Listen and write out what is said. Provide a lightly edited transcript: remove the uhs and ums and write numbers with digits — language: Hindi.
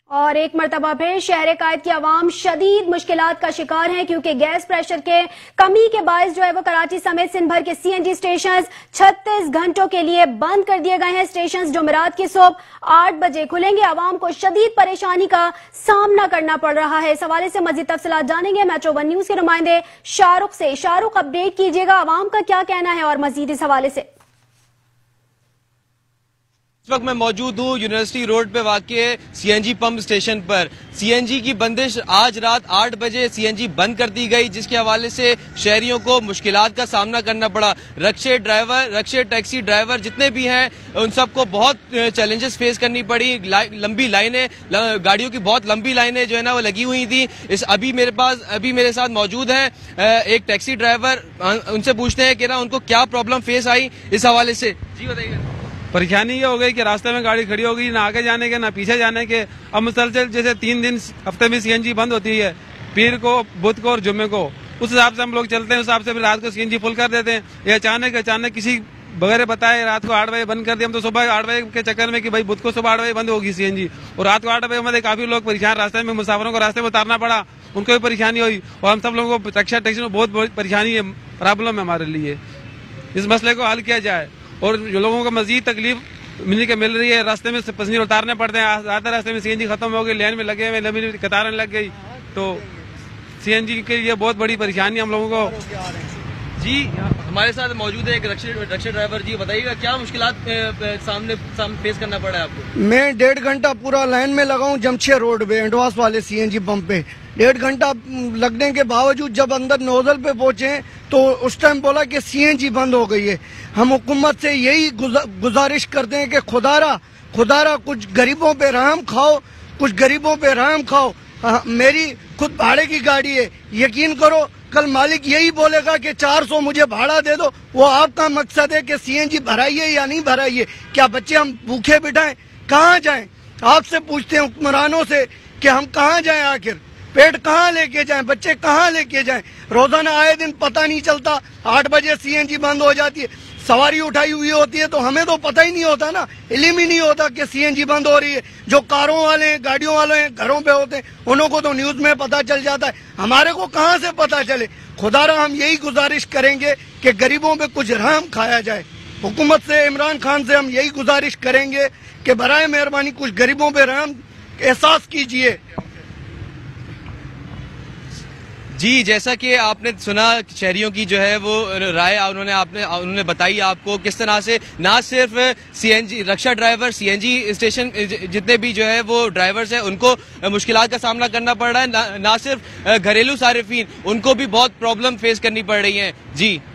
और एक मरतबा फिर शहर कायद की आवाम शदीद मुश्किलात का शिकार है, क्योंकि गैस प्रेशर के कमी के बायस जो है वो कराची समेत सिंध भर के CNG स्टेशन 36 घंटों के लिए बंद कर दिए गए हैं। स्टेशन जुमेरात की सुबह 8 बजे खुलेंगे। आवाम को शदीद परेशानी का सामना करना पड़ रहा है। इस हवाले से मजीद तफसीलात जानेंगे मेट्रो 1 न्यूज के नुमाइंदे शाहरुख से। शाहरुख, अपडेट कीजिएगा, आवाम का क्या कहना है और मजीद इस हवाले से। इस वक्त मैं मौजूद हूँ यूनिवर्सिटी रोड पे वाक़े CNG पंप स्टेशन पर। CNG की बंदिश आज रात 8 बजे CNG बंद कर दी गई, जिसके हवाले से शहरियों को मुश्किलात का सामना करना पड़ा। रिक्शे ड्राइवर, रिक्शे टैक्सी ड्राइवर जितने भी हैं उन सबको बहुत चैलेंजेस फेस करनी पड़ी। लंबी लाइनें, गाड़ियों की बहुत लंबी लाइनें जो है ना वो लगी हुई थी। अभी मेरे साथ मौजूद हैं एक टैक्सी ड्राइवर, उनसे पूछते हैं कि ना उनको क्या प्रॉब्लम फेस आई इस हवाले से। जी बताइए। परेशानी ये हो गई कि रास्ते में गाड़ी खड़ी हो गई, ना आगे जाने के ना पीछे जाने के। अब मुसलसल जैसे 3 दिन हफ्ते में CNG बंद होती है, पीर को, बुध को और जुम्मे को, उस हिसाब से हम लोग चलते हैं। उस हिसाब से फिर रात को CNG फुल कर देते हैं। ये अचानक किसी बगैर बताए रात को 8 बजे बंद कर दिया। हम तो सुबह 8 बजे के चक्कर में कि भाई बुध को सुबह 8 बजे बंद होगी CNG, और रात को 8 बजे हमारे काफी लोग परेशान, रास्ते में मुसाफिरों को रास्ते में उतारना पड़ा, उनको भी परेशानी हुई। और हम सब लोगों को रिक्शा टैक्सी में बहुत परेशानी है, प्रॉब्लम है हमारे लिए। इस मसले को हल किया जाए और जो लोगों को मजीद तकलीफ मिल रही है, रास्ते में पैसेंजर उतारने पड़ते हैं। आधे रास्ते में CNG खत्म हो गई, लाइन में लगे हुए, लंबी कतारें लग गई, तो CNG के लिए बहुत बड़ी परेशानी हम लोगों को। जी हमारे साथ मौजूद है एक रिक्शा ड्राइवर। जी बताइएगा क्या मुश्किलात सामने फेस करना पड़ा है आपको। मैं 1.5 घंटा पूरा लाइन में लगा हूँ जमशेद रोड पे, एंडवास वाले CNG पंप पे। 1.5 घंटा लगने के बावजूद जब अंदर नोजल पे पहुंचे तो उस टाइम बोला कि CNG बंद हो गई है। हम हुकूमत से यही गुजारिश करते हैं कि खुदारा कुछ गरीबों पे रहम खाओ, कुछ गरीबों पे रहम खाओ। मेरी खुद भाड़े की गाड़ी है, यकीन करो कल मालिक यही बोलेगा कि 400 मुझे भाड़ा दे दो। वो आपका मकसद है कि CNG भराइए या नहीं भराइए। क्या बच्चे हम भूखे बिठाएं? कहाँ जाएं? आपसे पूछते हैं हुक्मरानों से कि हम कहाँ जाएं, आखिर पेट कहाँ लेके जाएं, बच्चे कहाँ लेके जाएं। रोजाना आए दिन पता नहीं चलता, 8 बजे CNG बंद हो जाती है, सवारी उठाई हुई होती है तो हमें तो पता ही नहीं होता ना, इल्म ही नहीं होता कि CNG बंद हो रही है। जो कारों वाले हैं, गाड़ियों वाले हैं, घरों पे होते हैं, उनको तो न्यूज में पता चल जाता है, हमारे को कहाँ से पता चले। खुदारा हम यही गुजारिश करेंगे कि गरीबों पे कुछ रहम खाया जाए। हुकूमत से, इमरान खान से हम यही गुजारिश करेंगे कि बराए मेहरबानी कुछ गरीबों पे रहम एहसास कीजिए। जी जैसा कि आपने सुना शहरियों की जो है वो राय उन्होंने बताई आपको किस तरह से ना सिर्फ CNG rickshaw driver, CNG station जितने भी जो है वो ड्राइवर्स हैं उनको मुश्किलात का सामना करना पड़ रहा है, ना सिर्फ घरेलू सारिफीन, उनको भी बहुत प्रॉब्लम फेस करनी पड़ रही है। जी